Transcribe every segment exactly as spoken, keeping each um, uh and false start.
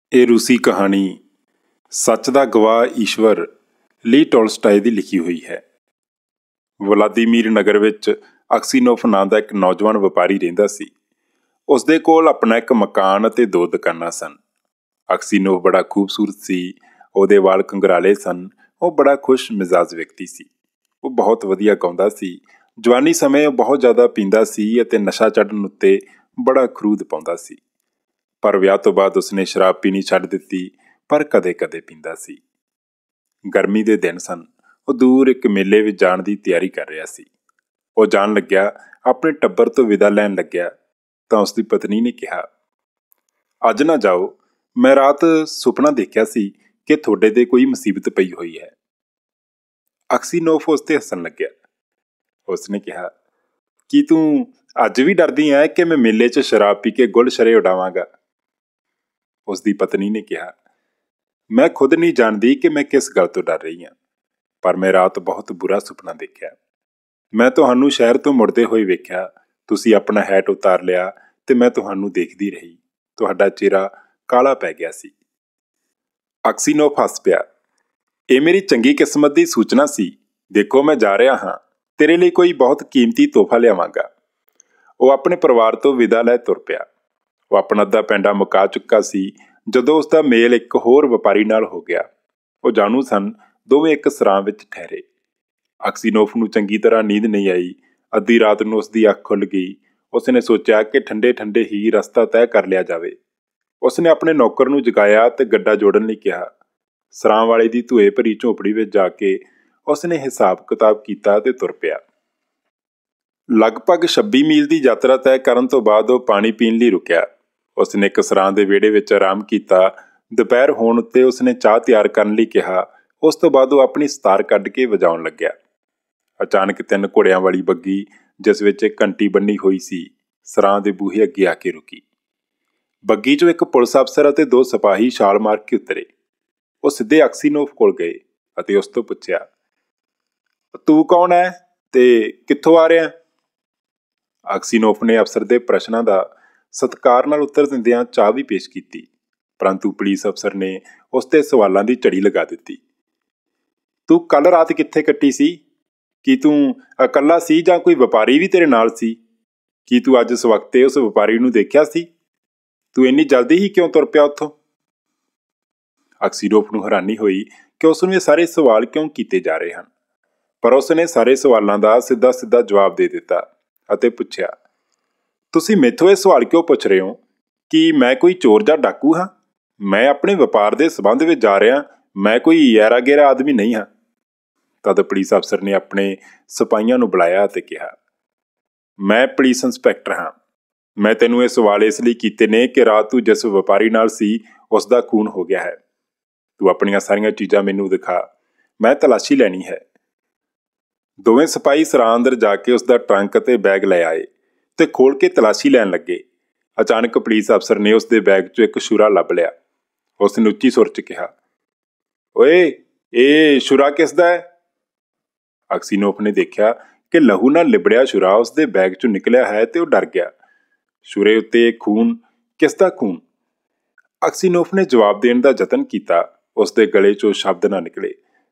ਇਹ ਰੂਸੀ ਕਹਾਣੀ ਸੱਚ ਦਾ ਗਵਾਹ ਈਸ਼ਵਰ ਲੀ ਟੋਲਸਟਾਏ ਦੀ ਲਿਖੀ ਹੋਈ ਹੈ। ਵਲਾਦੀਮੀਰ ਨਗਰ ਵਿੱਚ ਅਕਸੀਨੋਫ ਨਾਂ ਦਾ ਇੱਕ ਨੌਜਵਾਨ ਵਪਾਰੀ ਰਹਿੰਦਾ ਸੀ। ਉਸਦੇ ਕੋਲ ਆਪਣਾ ਇੱਕ ਮਕਾਨ ਅਤੇ ਦੋ ਦੁਕਾਨਾਂ ਸਨ। ਅਕਸੀਨੋਫ ਬੜਾ ਖੂਬਸੂਰਤ ਸੀ, ਉਹਦੇ ਵਾਲ ਕੰਗਰਾਲੇ ਸਨ। ਉਹ ਬੜਾ ਖੁਸ਼ ਮਿਜ਼ਾਜ ਵਿਅਕਤੀ ਸੀ। ਉਹ ਬਹੁਤ ਵਧੀਆ ਗਾਉਂਦਾ ਸੀ। ਜਵਾਨੀ ਸਮੇਂ ਉਹ ਬਹੁਤ ਜ਼ਿਆਦਾ ਪੀਂਦਾ ਸੀ ਅਤੇ ਨਸ਼ਾ ਚੜ੍ਹਨ ਉੱਤੇ ਬੜਾ ਖਰੂਦ ਪਾਉਂਦਾ ਸੀ। ਪਰ ਵਿਆਹ ਤੋਂ ਬਾਅਦ ਉਸਨੇ ਸ਼ਰਾਬ ਪੀਣੀ ਛੱਡ ਦਿੱਤੀ, ਪਰ ਕਦੇ ਕਦੇ ਪੀਂਦਾ ਸੀ। ਗਰਮੀ ਦੇ ਦਿਨ ਸਨ। ਉਹ ਦੂਰ ਇੱਕ ਮੇਲੇ ਵਿੱਚ ਜਾਣ ਦੀ ਤਿਆਰੀ ਕਰ ਰਿਹਾ ਸੀ। ਉਹ ਜਾਣ ਲੱਗਿਆ, ਆਪਣੇ ਟੱਬਰ ਤੋਂ ਵਿਦਾ ਲੈਣ ਲੱਗਿਆ ਤਾਂ ਉਸਦੀ ਪਤਨੀ ਨੇ ਕਿਹਾ, ਅੱਜ ਨਾ ਜਾਓ, ਮੈਂ ਰਾਤ ਸੁਪਨਾ ਦੇਖਿਆ ਸੀ ਕਿ ਤੁਹਾਡੇ ਤੇ ਕੋਈ ਮੁਸੀਬਤ ਪਈ ਹੋਈ ਹੈ। ਅਕਸੀਨੋਫ ਉਸ ਤੇ ਹੱਸਣ ਲੱਗਿਆ। ਉਸਨੇ ਕਿਹਾ, ਕੀ ਤੂੰ ਅੱਜ ਵੀ ਡਰਦੀ ਹੈ ਕਿ ਮੈਂ ਮੇਲੇ 'ਚ ਸ਼ਰਾਬ ਪੀ ਕੇ ਗੁੱਲ ਸ਼ਰੇ ਉਡਾਵਾਂਗਾ? ਉਸਦੀ ਪਤਨੀ ਨੇ ਕਿਹਾ, ਮੈਂ ਖੁਦ ਨਹੀਂ ਜਾਣਦੀ ਕਿ ਮੈਂ ਕਿਸ ਗੱਲ ਤੋਂ ਡਰ ਰਹੀ ਹਾਂ, ਪਰ ਮੈਂ ਰਾਤ ਬਹੁਤ ਬੁਰਾ ਸੁਪਨਾ ਦੇਖਿਆ। ਮੈਂ ਤੁਹਾਨੂੰ ਸ਼ਹਿਰ ਤੋਂ ਮੁੜਦੇ ਹੋਏ ਵੇਖਿਆ। ਤੁਸੀਂ ਆਪਣਾ ਹੈਟ ਉਤਾਰ ਲਿਆ ਤੇ ਮੈਂ ਤੁਹਾਨੂੰ ਦੇਖਦੀ ਰਹੀ। ਤੁਹਾਡਾ ਚਿਹਰਾ ਕਾਲਾ ਪੈ ਗਿਆ ਸੀ। ਅਕਸੀਨੋਫ ਹੱਸ ਪਿਆ। ਇਹ ਮੇਰੀ ਚੰਗੀ ਕਿਸਮਤ ਦੀ ਸੂਚਨਾ ਸੀ। ਦੇਖੋ, ਮੈਂ ਜਾ ਰਿਹਾ ਹਾਂ। ਤੇਰੇ ਲਈ ਕੋਈ ਬਹੁਤ ਕੀਮਤੀ ਤੋਹਫਾ ਲਿਆਵਾਂਗਾ। ਉਹ ਆਪਣੇ ਪਰਿਵਾਰ ਤੋਂ ਵਿਦਾ ਲੈ ਤੁਰ ਪਿਆ। ਉਹ ਆਪਣਾ ਅੱਧਾ ਪੈਂਡਾ ਮੁਕਾ ਚੁੱਕਾ ਸੀ ਜਦੋਂ ਉਸਦਾ ਮੇਲ ਇੱਕ ਹੋਰ ਵਪਾਰੀ ਨਾਲ ਹੋ ਗਿਆ। ਉਹ ਜਾਣੂ ਸਨ। ਦੋਵੇਂ ਇੱਕ ਸਰਾਂ ਵਿੱਚ ਠਹਿਰੇ। ਅਕਸੀਨੋਫ ਨੂੰ ਚੰਗੀ ਤਰ੍ਹਾਂ ਨੀਂਦ ਨਹੀਂ ਆਈ। ਅੱਧੀ ਰਾਤ ਨੂੰ ਉਸਦੀ ਅੱਖ ਖੁੱਲ੍ਹ ਗਈ। ਉਸਨੇ ਸੋਚਿਆ ਕਿ ਠੰਡੇ ਠੰਡੇ ਹੀ ਰਸਤਾ ਤੈਅ ਕਰ ਲਿਆ ਜਾਵੇ। ਉਸਨੇ ਆਪਣੇ ਨੌਕਰ ਨੂੰ ਜਗਾਇਆ ਤੇ ਗੱਡਾ ਜੋੜਨ ਲਈ ਕਿਹਾ। ਸਰਾਂ ਵਾਲੇ ਦੀ ਧੂਏ ਭਰੀ ਝੋਪੜੀ ਵਿੱਚ ਜਾ ਕੇ ਉਸਨੇ ਹਿਸਾਬ ਕਿਤਾਬ ਕੀਤਾ ਤੇ ਤੁਰ ਪਿਆ। ਲਗਭਗ ਛੱਬੀ ਮੀਲ ਦੀ ਯਾਤਰਾ ਤੈਅ ਕਰਨ ਤੋਂ ਬਾਅਦ ਉਹ ਪਾਣੀ ਪੀਣ ਲਈ ਰੁਕਿਆ। ਉਸਨੇ ਇੱਕ ਸਰਾਂ ਦੇ ਵਿਹੜੇ ਵਿੱਚ ਆਰਾਮ ਕੀਤਾ। ਦੁਪਹਿਰ ਹੋਣ ਉੱਤੇ ਉਸਨੇ ਚਾਹ ਤਿਆਰ ਕਰਨ ਲਈ ਕਿਹਾ। ਉਸ ਤੋਂ ਬਾਅਦ ਉਹ ਆਪਣੀ ਸਤਾਰ ਕੱਢ ਕੇ ਵਜਾਉਣ ਲੱਗਿਆ। ਅਚਾਨਕ ਤਿੰਨ ਘੋੜਿਆਂ ਵਾਲੀ ਬੱਗੀ, ਜਿਸ ਵਿੱਚ ਇੱਕ ਘੰਟੀ ਬੰਨੀ ਹੋਈ ਸੀ, ਸਰਾਂ ਦੇ ਬੂਹੇ ਅੱਗੇ ਆ ਕੇ ਰੁਕੀ। ਬੱਗੀ 'ਚੋਂ ਇੱਕ ਪੁਲਿਸ ਅਫਸਰ ਅਤੇ ਦੋ ਸਿਪਾਹੀ ਛਾਲ ਮਾਰ ਕੇ ਉਤਰੇ। ਉਹ ਸਿੱਧੇ ਅਕਸੀਨੋਫ ਕੋਲ ਗਏ ਅਤੇ ਉਸ ਤੋਂ ਪੁੱਛਿਆ, ਤੂੰ ਕੌਣ ਹੈ ਤੇ ਕਿੱਥੋਂ ਆ ਰਿਹਾ? ਅਕਸੀਨੋਫ ਨੇ ਅਫਸਰ ਦੇ ਪ੍ਰਸ਼ਨਾਂ ਦਾ ਸਤਿਕਾਰ ਨਾਲ ਉੱਤਰ ਦਿੰਦਿਆਂ ਚਾਹ ਵੀ ਪੇਸ਼ ਕੀਤੀ, ਪਰੰਤੂ ਪੁਲਿਸ ਅਫਸਰ ਨੇ ਉਸ ਤੇ ਸਵਾਲਾਂ ਦੀ ਝੜੀ ਲਗਾ ਦਿੱਤੀ। ਤੂੰ ਕੱਲ੍ਹ ਰਾਤ ਕਿੱਥੇ ਕੱਟੀ ਸੀ? ਕੀ ਤੂੰ ਇਕੱਲਾ ਸੀ ਜਾਂ ਕੋਈ ਵਪਾਰੀ ਵੀ ਤੇਰੇ ਨਾਲ ਸੀ? ਕੀ ਤੂੰ ਅੱਜ ਸਵਖਤੇ ਉਸ ਵਪਾਰੀ ਨੂੰ ਦੇਖਿਆ ਸੀ? ਤੂੰ ਇੰਨੀ ਜਲਦੀ ਹੀ ਕਿਉਂ ਤੁਰ ਪਿਆ ਉੱਥੋਂ? ਅਕਸੀਨੋਫ ਨੂੰ ਹੈਰਾਨੀ ਹੋਈ ਕਿ ਉਸ ਨੂੰ ਇਹ ਸਾਰੇ ਸਵਾਲ ਕਿਉਂ ਕੀਤੇ ਜਾ ਰਹੇ ਹਨ, ਪਰ ਉਸ ਨੇ ਸਾਰੇ ਸਵਾਲਾਂ ਦਾ ਸਿੱਧਾ ਸਿੱਧਾ ਜਵਾਬ ਦੇ ਦਿੱਤਾ ਅਤੇ ਪੁੱਛਿਆ, ਤੁਸੀਂ ਮੈਥੋਂ ਇਹ ਸਵਾਲ ਕਿਉਂ ਪੁੱਛ ਰਹੇ ਹੋ? ਕੀ ਮੈਂ ਕੋਈ ਚੋਰ ਜਾਂ ਡਾਕੂ ਹਾਂ? ਮੈਂ ਆਪਣੇ ਵਪਾਰ ਦੇ ਸਬੰਧ ਵਿੱਚ ਜਾ ਰਿਹਾ। ਮੈਂ ਕੋਈ ਐਰਾ ਗੈਰਾ ਆਦਮੀ ਨਹੀਂ ਹਾਂ। ਤਦ ਪੁਲਿਸ ਅਫਸਰ ਨੇ ਆਪਣੇ ਸਿਪਾਹੀਆਂ ਨੂੰ ਬੁਲਾਇਆ ਅਤੇ ਕਿਹਾ, ਮੈਂ ਪੁਲਿਸ ਇੰਸਪੈਕਟਰ ਹਾਂ। ਮੈਂ ਤੈਨੂੰ ਇਹ ਸਵਾਲ ਇਸ ਲਈ ਕੀਤੇ ਨੇ ਕਿ ਰਾਤ ਤੂੰ ਜਿਸ ਵਪਾਰੀ ਨਾਲ ਸੀ, ਉਸ ਦਾ ਖੂਨ ਹੋ ਗਿਆ ਹੈ। ਤੂੰ ਆਪਣੀਆਂ ਸਾਰੀਆਂ ਚੀਜ਼ਾਂ ਮੈਨੂੰ ਦਿਖਾ। ਮੈਂ ਤਲਾਸ਼ੀ ਲੈਣੀ ਹੈ। ਦੋਵੇਂ ਸਿਪਾਹੀ ਸਰਾਂ ਅੰਦਰ ਜਾ ਕੇ ਉਸਦਾ ਟਰੰਕ ਅਤੇ ਬੈਗ ਲੈ ਆਏ ਤੇ ਖੋਲ੍ਹ ਕੇ ਤਲਾਸ਼ੀ ਲੈਣ ਲੱਗੇ। ਅਚਾਨਕ ਪੁਲਿਸ ਅਫਸਰ ਨੇ ਉਸਦੇ ਬੈਗ 'ਚੋਂ ਇੱਕ ਛੁਰਾ ਲੱਭ ਲਿਆ। ਉਸ ਨੇ ਉੱਚੀ ਸੁਰ 'ਚ ਕਿਹਾ, ਓਏ, ਇਹ ਛੁਰਾ ਕਿਸ ਦਾ ਹੈ? ਅਕਸੀਨੋਫ ਨੇ ਦੇਖਿਆ ਕਿ ਲਹੂ ਨਾਲ ਲਿਬੜਿਆ ਛੁਰਾ ਉਸਦੇ ਬੈਗ 'ਚੋਂ ਨਿਕਲਿਆ ਹੈ ਤੇ ਉਹ ਡਰ ਗਿਆ। ਛੁਰੇ ਉੱਤੇ ਖੂਨ? ਕਿਸ ਦਾ ਖੂਨ? ਅਕਸੀਨੋਫ ਨੇ ਜਵਾਬ ਦੇਣ ਦਾ ਯਤਨ ਕੀਤਾ। ਉਸਦੇ ਗਲੇ 'ਚੋਂ ਸ਼ਬਦ ਨਾ ਨਿਕਲੇ।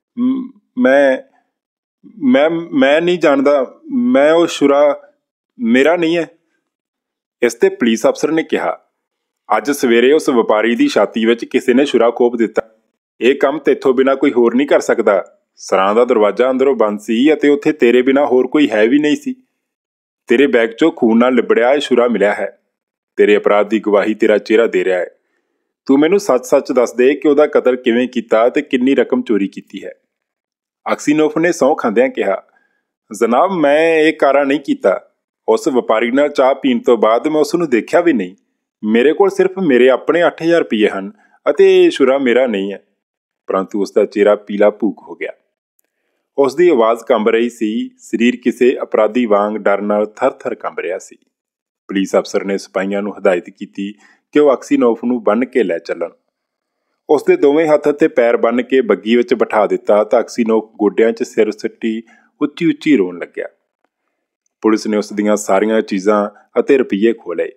ਮੈਂ ਮੈਂ ਮੈਂ ਨਹੀਂ ਜਾਣਦਾ। ਮੈਂ ਉਹ ਛੁਰਾ ਮੇਰਾ ਨਹੀਂ ਹੈ। ਇਸ ਤੇ ਪੁਲਿਸ ਅਫਸਰ ਨੇ ਕਿਹਾ, ਅੱਜ ਸਵੇਰੇ ਉਸ ਵਪਾਰੀ ਦੀ ਛਾਤੀ ਵਿੱਚ ਕਿਸੇ ਨੇ ਛੁਰਾ ਖੋਪ ਦਿੱਤਾ। ਇਹ ਕੰਮ ਤੇਥੋਂ ਬਿਨਾਂ ਕੋਈ ਹੋਰ ਨਹੀਂ ਕਰ ਸਕਦਾ। ਸਰਾਂ ਦਾ ਦਰਵਾਜ਼ਾ ਅੰਦਰੋਂ ਬੰਦ ਸੀ ਅਤੇ ਉੱਥੇ ਤੇਰੇ ਬਿਨਾਂ ਹੋਰ ਕੋਈ ਹੈ ਵੀ ਨਹੀਂ ਸੀ। ਤੇਰੇ ਬੈਗ 'ਚੋਂ ਖੂਨ ਨਾਲ ਲਿਬੜਿਆ ਇਹ ਛੁਰਾ ਮਿਲਿਆ ਹੈ। ਤੇਰੇ ਅਪਰਾਧ ਦੀ ਗਵਾਹੀ ਤੇਰਾ ਚਿਹਰਾ ਦੇ ਰਿਹਾ ਹੈ। ਤੂੰ ਮੈਨੂੰ ਸੱਚ-ਸੱਚ ਦੱਸ ਦੇ ਕਿ ਉਹਦਾ ਕਤਲ ਕਿਵੇਂ ਕੀਤਾ ਤੇ ਕਿੰਨੀ ਰਕਮ ਚੋਰੀ ਕੀਤੀ ਹੈ। ਅਕਸੀਨੋਫ ਨੇ ਸਹੁੰ ਖਾਂਦਿਆਂ ਕਿਹਾ, ਜਨਾਬ, ਮੈਂ ਇਹ ਕਾਰਾ ਨਹੀਂ ਕੀਤਾ। ਉਸ ਵਪਾਰੀ ਨਾਲ ਚਾਹ ਪੀਣ ਤੋਂ ਬਾਅਦ ਮੈਂ ਉਸ ਨੂੰ ਦੇਖਿਆ ਵੀ ਨਹੀਂ। ਮੇਰੇ ਕੋਲ ਸਿਰਫ ਮੇਰੇ ਆਪਣੇ ਅੱਠ ਹਜ਼ਾਰ ਰੁਪਈਏ ਹਨ ਅਤੇ ਇਹ ਛੁਰਾ ਮੇਰਾ ਨਹੀਂ ਹੈ। ਪਰੰਤੂ ਉਸਦਾ ਚਿਹਰਾ ਪੀਲਾ ਭੂਕ ਹੋ ਗਿਆ। ਉਸ ਦੀ ਆਵਾਜ਼ ਕੰਬ ਰਹੀ ਸੀ। ਸਰੀਰ ਕਿਸੇ ਅਪਰਾਧੀ ਵਾਂਗ ਡਰ ਨਾਲ ਥਰ-ਥਰ ਕੰਬ ਰਿਹਾ ਸੀ। ਪੁਲਿਸ ਅਫਸਰ ਨੇ ਸਿਪਾਹੀਆਂ ਨੂੰ ਹਦਾਇਤ ਕੀਤੀ ਕਿ ਉਹ ਅਕਸੀਨੋਫ ਨੂੰ ਬੰਨ੍ਹ ਕੇ ਲੈ ਚੱਲਣ। ਉਸਦੇ ਦੋਵੇਂ ਹੱਥ ਅਤੇ ਪੈਰ ਬੰਨ੍ਹ ਕੇ ਬੱਗੀ ਵਿੱਚ ਬਿਠਾ ਦਿੱਤਾ ਤਾਂ ਅਕਸੀਨੋਫ ਗੋਡਿਆਂ 'ਚ ਸਿਰ ਸੁੱਟੀ ਉੱਚੀ ਉੱਚੀ ਰੋਣ ਲੱਗਿਆ। ਪੁਲਿਸ ਨੇ ਉਸ ਦੀਆਂ ਸਾਰੀਆਂ ਚੀਜ਼ਾਂ ਅਤੇ ਰੁਪਈਏ ਖੋਹ ਲਏ।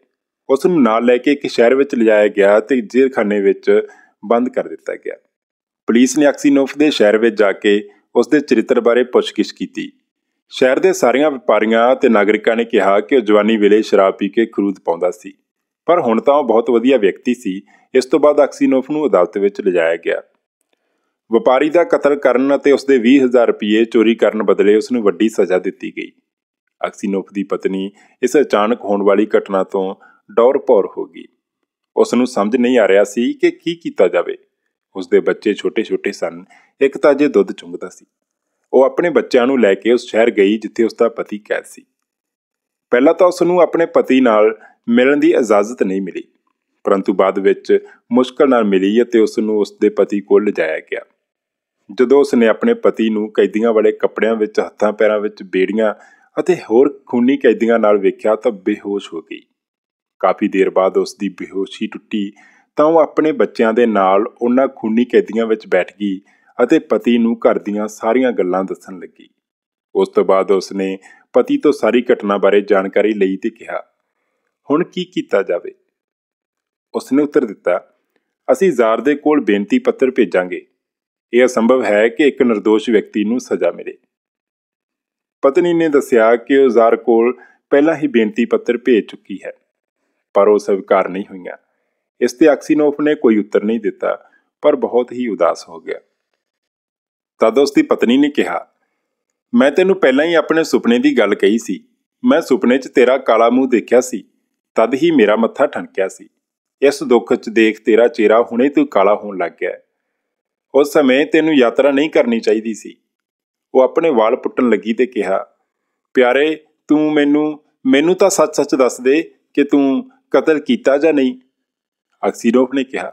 ਉਸ ਨੂੰ ਨਾਲ ਲੈ ਕੇ ਇੱਕ ਸ਼ਹਿਰ ਵਿੱਚ ਲਿਜਾਇਆ ਗਿਆ ਤੇ ਜੇਲ੍ਹਖਾਨੇ ਵਿੱਚ ਬੰਦ ਕਰ ਦਿੱਤਾ ਗਿਆ। ਪੁਲਿਸ ਨੇ ਅਕਸੀਨੋਫ ਦੇ ਸ਼ਹਿਰ ਵਿੱਚ ਜਾ ਕੇ ਉਸ ਦੇ ਚਰਿੱਤਰ ਬਾਰੇ ਪੁੱਛਗਿੱਛ ਕੀਤੀ। ਸ਼ਹਿਰ ਦੇ ਸਾਰੀਆਂ ਵਪਾਰੀਆਂ ਅਤੇ ਨਾਗਰਿਕਾਂ ਨੇ ਕਿਹਾ ਕਿ ਉਹ ਜਵਾਨੀ ਵੇਲੇ ਸ਼ਰਾਬ ਪੀ ਕੇ ਖਰੂਦ ਪਾਉਂਦਾ ਸੀ, ਪਰ ਹੁਣ ਤਾਂ ਉਹ ਬਹੁਤ ਵਧੀਆ ਵਿਅਕਤੀ ਸੀ। ਇਸ ਤੋਂ ਬਾਅਦ ਅਕਸੀਨੋਫ ਨੂੰ ਅਦਾਲਤ ਵਿੱਚ ਲਿਜਾਇਆ ਗਿਆ। ਵਪਾਰੀ ਦਾ ਕਤਲ ਕਰਨ ਅਤੇ ਉਸਦੇ ਵੀਹ ਹਜ਼ਾਰ ਰੁਪਏ ਚੋਰੀ ਕਰਨ ਬਦਲੇ ਉਸਨੂੰ ਵੱਡੀ ਸਜ਼ਾ ਦਿੱਤੀ ਗਈ। ਅਕਸੀਨੋਫ ਦੀ ਪਤਨੀ ਇਸ ਅਚਾਨਕ ਹੋਣ ਵਾਲੀ ਘਟਨਾ ਤੋਂ ਡੌਰ ਭੌਰ ਹੋ ਗਈ। ਉਸ ਨੂੰ ਸਮਝ ਨਹੀਂ ਆ ਰਿਹਾ ਸੀ ਕਿ ਕੀ ਕੀਤਾ ਜਾਵੇ। ਉਸਦੇ ਬੱਚੇ ਛੋਟੇ ਛੋਟੇ ਸਨ, ਇੱਕ ਤਾਂ ਅਜੇ ਦੁੱਧ ਚੁੰਘਦਾ ਸੀ। ਉਹ ਆਪਣੇ ਬੱਚਿਆਂ ਨੂੰ ਲੈ ਕੇ ਉਸ ਸ਼ਹਿਰ ਗਈ ਜਿੱਥੇ ਉਸਦਾ ਪਤੀ ਕੈਦ ਸੀ। ਪਹਿਲਾਂ ਤਾਂ ਉਸ ਨੂੰ ਆਪਣੇ ਪਤੀ ਨਾਲ ਮਿਲਣ ਦੀ ਇਜਾਜ਼ਤ ਨਹੀਂ ਮਿਲੀ, ਪਰੰਤੂ ਬਾਅਦ ਵਿੱਚ ਮੁਸ਼ਕਲ ਨਾਲ ਮਿਲੀ ਅਤੇ ਉਸ ਨੂੰ ਉਸਦੇ ਪਤੀ ਕੋਲ ਲਿਜਾਇਆ ਗਿਆ। ਜਦੋਂ ਉਸਨੇ ਆਪਣੇ ਪਤੀ ਨੂੰ ਕੈਦੀਆਂ ਵਾਲੇ ਕੱਪੜਿਆਂ ਵਿੱਚ, ਹੱਥਾਂ ਪੈਰਾਂ ਵਿੱਚ ਬੇੜੀਆਂ ਅਤੇ ਹੋਰ ਖੂਨੀ ਕੈਦੀਆਂ ਨਾਲ ਵੇਖਿਆ ਤਾਂ ਬੇਹੋਸ਼ ਹੋ ਗਈ। ਕਾਫੀ ਦੇਰ ਬਾਅਦ ਉਸ ਦੀ ਬੇਹੋਸ਼ੀ ਟੁੱਟੀ ਤਾਂ ਉਹ ਆਪਣੇ ਬੱਚਿਆਂ ਦੇ ਨਾਲ ਉਹਨਾਂ ਖੂਨੀ ਕੈਦੀਆਂ ਵਿੱਚ ਬੈਠ ਗਈ ਅਤੇ ਪਤੀ ਨੂੰ ਘਰ ਦੀਆਂ ਸਾਰੀਆਂ ਗੱਲਾਂ ਦੱਸਣ ਲੱਗੀ। ਉਸ ਤੋਂ ਬਾਅਦ ਉਸਨੇ ਪਤੀ ਤੋਂ ਸਾਰੀ ਘਟਨਾ ਬਾਰੇ ਜਾਣਕਾਰੀ ਲਈ ਤੇ ਕਿਹਾ, ਹੁਣ ਕੀ ਕੀਤਾ ਜਾਵੇ? ਉਸਨੇ ਉੱਤਰ ਦਿੱਤਾ, ਅਸੀਂ ਜ਼ਾਰ ਦੇ ਕੋਲ ਬੇਨਤੀ ਪੱਤਰ ਭੇਜਾਂਗੇ। ਇਹ ਅਸੰਭਵ ਹੈ ਕਿ ਇੱਕ ਨਿਰਦੋਸ਼ ਵਿਅਕਤੀ ਨੂੰ ਸਜ਼ਾ ਮਿਲੇ। ਪਤਨੀ ਨੇ ਦੱਸਿਆ ਕਿ ਉਹ ਜ਼ਾਰ ਕੋਲ ਪਹਿਲਾਂ ਹੀ ਬੇਨਤੀ ਪੱਤਰ ਭੇਜ ਚੁੱਕੀ ਹੈ, ਪਰ ਉਹ ਸਵੀਕਾਰ ਨਹੀਂ ਹੋਈਆਂ। ਇਸ ਤੇ ਅਕਸੀਨੋਫ ਨੇ ਕੋਈ ਉੱਤਰ ਨਹੀਂ ਦਿੱਤਾ, ਪਰ ਬਹੁਤ ਹੀ ਉਦਾਸ ਹੋ ਗਿਆ। ਤਦ ਉਸ ਦੀ ਪਤਨੀ ਨੇ ਕਿਹਾ, ਮੈਂ ਤੈਨੂੰ ਪਹਿਲਾਂ ਹੀ ਆਪਣੇ ਸੁਪਨੇ ਦੀ ਗੱਲ ਕਹੀ ਸੀ। ਮੈਂ ਸੁਪਨੇ 'ਚ ਤੇਰਾ ਕਾਲਾ ਮੂੰਹ ਦੇਖਿਆ ਸੀ, ਤਦ ਹੀ ਮੇਰਾ ਮੱਥਾ ਠਣਕਿਆ ਸੀ। ਇਸ ਦੁੱਖ 'ਚ ਦੇਖ ਤੇਰਾ ਚਿਹਰਾ ਹੁਣੇ ਤੋਂ ਕਾਲਾ ਹੋਣ ਲੱਗ ਗਿਆ। ਉਸ ਸਮੇਂ ਤੈਨੂੰ ਯਾਤਰਾ ਨਹੀਂ ਕਰਨੀ ਚਾਹੀਦੀ ਸੀ। ਉਹ ਆਪਣੇ ਵਾਲ ਪੁੱਟਣ ਲੱਗੀ ਤੇ ਕਿਹਾ, ਪਿਆਰੇ, ਤੂੰ ਮੈਨੂੰ ਮੈਨੂੰ ਤਾਂ ਸੱਚ-ਸੱਚ ਦੱਸ ਦੇ ਕਿ ਤੂੰ ਕਤਲ ਕੀਤਾ ਜਾਂ ਨਹੀਂ। ਅਕਸੀਨੋਫ ਨੇ ਕਿਹਾ,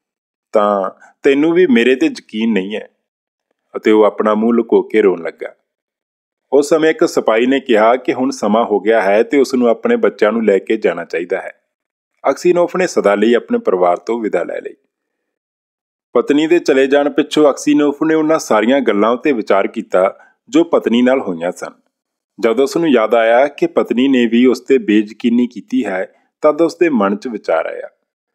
ਤਾਂ ਤੈਨੂੰ ਵੀ ਮੇਰੇ ਤੇ ਯਕੀਨ ਨਹੀਂ ਹੈ, ਅਤੇ ਉਹ ਆਪਣਾ ਮੂੰਹ ਲੁਕੋ ਕੇ ਰੋਣ ਲੱਗਾ। ਉਸ ਸਮੇਂ ਇੱਕ ਸਿਪਾਹੀ ਨੇ ਕਿਹਾ ਕਿ ਹੁਣ ਸਮਾਂ ਹੋ ਗਿਆ ਹੈ ਤੇ ਉਸ ਨੂੰ ਆਪਣੇ ਬੱਚਿਆਂ ਨੂੰ ਲੈ ਕੇ ਜਾਣਾ ਚਾਹੀਦਾ ਹੈ। ਅਕਸੀਨੋਫ ਨੇ ਸਦਾ ਲਈ ਆਪਣੇ ਪਰਿਵਾਰ ਤੋਂ ਵਿਦਾ ਲੈ ਲਈ। ਪਤਨੀ ਦੇ ਚਲੇ ਜਾਣ ਪਿੱਛੋਂ ਅਕਸੀਨੋਫ ਨੇ ਉਹਨਾਂ ਸਾਰੀਆਂ ਗੱਲਾਂ ਉੱਤੇ ਵਿਚਾਰ ਕੀਤਾ ਜੋ ਪਤਨੀ ਨਾਲ ਹੋਈਆਂ ਸਨ। ਜਦ ਉਸ ਨੂੰ ਯਾਦ ਆਇਆ ਕਿ ਪਤਨੀ ਨੇ ਵੀ ਉਸ ਤੇ ਬੇਯਕੀਨੀ ਕੀਤੀ ਹੈ, ਤਦ ਉਸ ਦੇ ਮਨ 'ਚ ਵਿਚਾਰ ਆਇਆ,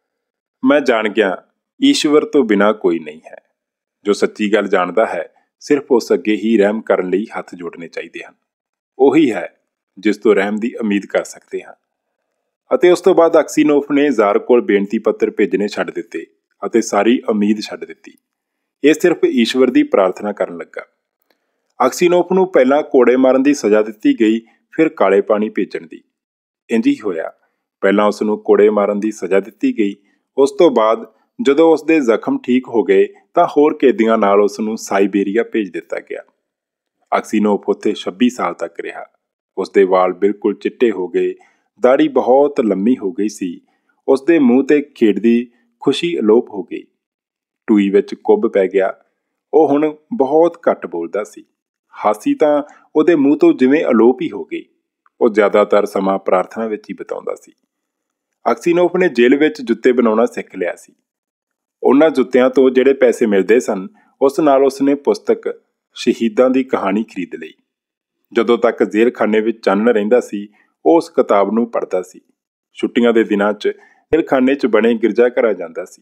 ਮੈਂ ਜਾਣ ਗਿਆ, ਈਸ਼ਵਰ ਤੋਂ ਬਿਨਾਂ ਕੋਈ ਨਹੀਂ ਹੈ। ਜੋ ਸੱਚੀ ਗੱਲ ਜਾਣਦਾ ਹੈ, ਸਿਰਫ ਉਸ ਅੱਗੇ ਹੀ ਰਹਿਮ ਕਰਨ ਲਈ ਹੱਥ ਜੋੜਨੇ ਚਾਹੀਦੇ ਹਨ। ਉਹੀ ਹੈ ਜਿਸ ਤੋਂ ਰਹਿਮ ਦੀ ਉਮੀਦ ਕਰ ਸਕਦੇ ਹਾਂ। ਅਤੇ ਉਸ ਤੋਂ ਬਾਅਦ ਅਕਸੀਨੋਫ ਨੇ ਜ਼ਾਰ ਕੋਲ ਬੇਨਤੀ ਪੱਤਰ ਭੇਜਣੇ ਛੱਡ ਦਿੱਤੇ ਅਤੇ ਸਾਰੀ ਉਮੀਦ ਛੱਡ ਦਿੱਤੀ। ਇਹ ਸਿਰਫ ਈਸ਼ਵਰ ਦੀ ਪ੍ਰਾਰਥਨਾ ਕਰਨ ਲੱਗਾ। ਅਕਸੀਨੋਫ ਨੂੰ ਪਹਿਲਾਂ ਕੋੜੇ ਮਾਰਨ ਦੀ ਸਜ਼ਾ ਦਿੱਤੀ ਗਈ, ਫਿਰ ਕਾਲੇ ਪਾਣੀ ਭੇਜਣ ਦੀ। ਇੰਝ ਹੀ ਹੋਇਆ। ਪਹਿਲਾਂ ਉਸ ਨੂੰ ਕੋੜੇ ਮਾਰਨ ਦੀ ਸਜ਼ਾ ਦਿੱਤੀ ਗਈ। ਉਸ ਤੋਂ ਬਾਅਦ ਜਦੋਂ ਉਸ ਦੇ ਜ਼ਖਮ ਠੀਕ ਹੋ ਗਏ ਤਾਂ ਹੋਰ ਕੈਦੀਆਂ ਨਾਲ ਉਸ ਨੂੰ ਸਾਈਬੇਰੀਆ ਭੇਜ ਦਿੱਤਾ ਗਿਆ। ਅਕਸੀਨੋਫ ਉੱਥੇ ਛੱਬੀ ਸਾਲ ਤੱਕ ਰਿਹਾ। ਉਸ ਦੇ ਵਾਲ ਬਿਲਕੁਲ ਚਿੱਟੇ ਹੋ ਗਏ, ਦਾੜੀ ਬਹੁਤ ਲੰਮੀ ਹੋ ਗਈ ਸੀ। ਉਸ ਦੇ ਮੂੰਹ ਤੇ ਖੇਡਦੀ ਖੁਸ਼ੀ ਅਲੋਪ ਹੋ ਗਈ। ਟੂਈ ਵਿੱਚ ਕੁੱਬ ਪੈ ਗਿਆ। ਉਹ ਹੁਣ ਬਹੁਤ ਘੱਟ ਬੋਲਦਾ ਸੀ। ਹਾਸੀ ਤਾਂ ਉਹਦੇ ਮੂੰਹ ਤੋਂ ਜਿਵੇਂ ਅਲੋਪ ਹੀ ਹੋ ਗਈ। ਉਹ ਜ਼ਿਆਦਾਤਰ ਸਮਾਂ ਪ੍ਰਾਰਥਨਾ ਵਿੱਚ ਹੀ ਬਿਤਾਉਂਦਾ ਸੀ। ਅਕਸੀਨੋਫ ਨੇ ਜੇਲ੍ਹ ਵਿੱਚ ਜੁੱਤੇ ਬਣਾਉਣਾ ਸਿੱਖ ਲਿਆ ਸੀ। ਉਹਨਾਂ ਜੁੱਤਿਆਂ ਤੋਂ ਜਿਹੜੇ ਪੈਸੇ ਮਿਲਦੇ ਸਨ, ਉਸ ਨਾਲ ਉਸਨੇ ਪੁਸਤਕ ਸ਼ਹੀਦਾਂ ਦੀ ਕਹਾਣੀ ਖਰੀਦ ਲਈ। ਜਦੋਂ ਤੱਕ ਜੇਲ੍ਹਖਾਨੇ ਵਿੱਚ ਚਾਨਣ ਰਹਿੰਦਾ ਸੀ, ਉਹ ਉਸ ਕਿਤਾਬ ਨੂੰ ਪੜ੍ਹਦਾ ਸੀ। ਛੁੱਟੀਆਂ ਦੇ ਦਿਨਾਂ 'ਚ ਜੇਲ੍ਹਖਾਨੇ 'ਚ ਬਣੇ ਗਿਰਜਾ ਘਰਾਂ ਜਾਂਦਾ ਸੀ।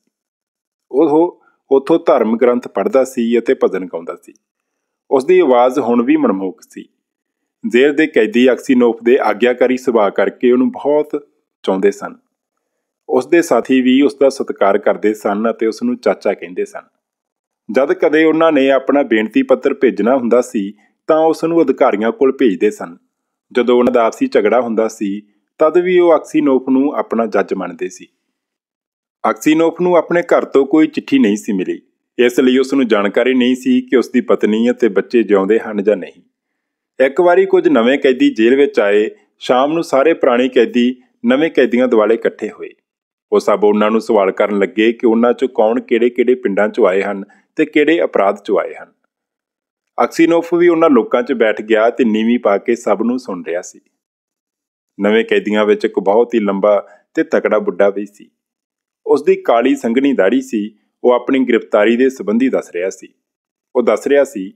ਉਹ ਉੱਥੋਂ ਧਰਮ ਗ੍ਰੰਥ ਪੜ੍ਹਦਾ ਸੀ ਅਤੇ ਭਜਨ ਗਾਉਂਦਾ ਸੀ। ਉਸ ਦੀ ਆਵਾਜ਼ ਹੁਣ ਵੀ ਮਨਮੋਹਕ ਸੀ। ਜੇਲ੍ਹ ਦੇ ਕੈਦੀ ਅਕਸੀਨੋਫ ਦੇ ਆਗਿਆਕਾਰੀ ਸੁਭਾਅ ਕਰਕੇ ਉਹਨੂੰ ਬਹੁਤ ਚਾਹੁੰਦੇ ਸਨ। ਉਸ ਦੇ ਸਾਥੀ ਵੀ ਉਸ ਦਾ ਸਤਿਕਾਰ ਕਰਦੇ ਸਨ ਅਤੇ ਉਸ ਨੂੰ ਚਾਚਾ ਕਹਿੰਦੇ ਸਨ। ਜਦ ਕਦੇ ਉਹਨਾਂ ਨੇ ਆਪਣਾ ਬੇਨਤੀ ਪੱਤਰ ਭੇਜਣਾ ਹੁੰਦਾ ਸੀ ਤਾਂ ਉਸ ਨੂੰ ਅਧਿਕਾਰੀਆਂ ਕੋਲ ਭੇਜਦੇ ਸਨ। ਜਦੋਂ ਉਹਨਾਂ ਦਾ ਆਪਸੀ ਝਗੜਾ ਹੁੰਦਾ ਸੀ ਤਦ ਵੀ ਉਹ ਅਕਸੀਨੋਫ ਨੂੰ ਆਪਣਾ ਜੱਜ ਮੰਨਦੇ ਸੀ। ਅਕਸੀਨੋਫ ਨੂੰ ਆਪਣੇ ਘਰ ਤੋਂ ਕੋਈ ਚਿੱਠੀ ਨਹੀਂ ਸੀ ਮਿਲੀ, ਇਸ ਲਈ ਉਸ ਨੂੰ ਜਾਣਕਾਰੀ ਨਹੀਂ ਸੀ ਕਿ ਉਸ ਦੀ ਪਤਨੀ ਅਤੇ ਬੱਚੇ ਜਿਉਂਦੇ ਹਨ ਜਾਂ ਨਹੀਂ। ਇੱਕ ਵਾਰੀ ਕੁਝ ਨਵੇਂ ਕੈਦੀ ਜੇਲ੍ਹ ਵਿੱਚ ਆਏ। ਸ਼ਾਮ ਨੂੰ ਸਾਰੇ ਪੁਰਾਣੇ ਕੈਦੀ ਨਵੇਂ ਕੈਦੀਆਂ ਦੁਆਲੇ ਇਕੱਠੇ ਹੋਏ। ਉਹ ਸਭ ਉਹਨਾਂ ਨੂੰ ਸਵਾਲ ਕਰਨ ਲੱਗੇ ਕਿ ਉਹਨਾਂ 'ਚੋਂ ਕੌਣ ਕਿਹੜੇ ਕਿਹੜੇ ਪਿੰਡਾਂ 'ਚੋਂ ਆਏ ਹਨ ਤੇ ਕਿਹੜੇ ਅਪਰਾਧ 'ਚੋਂ ਆਏ ਹਨ। ਅਕਸੀਨੋਫ ਵੀ ਉਹਨਾਂ ਲੋਕਾਂ 'ਚ ਬੈਠ ਗਿਆ ਤੇ ਨੀਵੀਂ ਪਾ ਕੇ ਸਭ ਨੂੰ ਸੁਣ ਰਿਹਾ ਸੀ। ਨਵੇਂ ਕੈਦੀਆਂ ਵਿੱਚ ਇੱਕ ਬਹੁਤ ਹੀ ਲੰਬਾ ਤੇ ਤਕੜਾ ਬੁੱਢਾ ਵੀ ਸੀ। ਉਸ ਦੀ ਕਾਲੀ ਸੰਘਣੀ ਦਾੜੀ ਸੀ। ਉਹ ਆਪਣੀ ਗ੍ਰਿਫਤਾਰੀ ਦੇ ਸੰਬੰਧੀ ਦੱਸ ਰਿਹਾ ਸੀ। ਉਹ ਦੱਸ ਰਿਹਾ ਸੀ,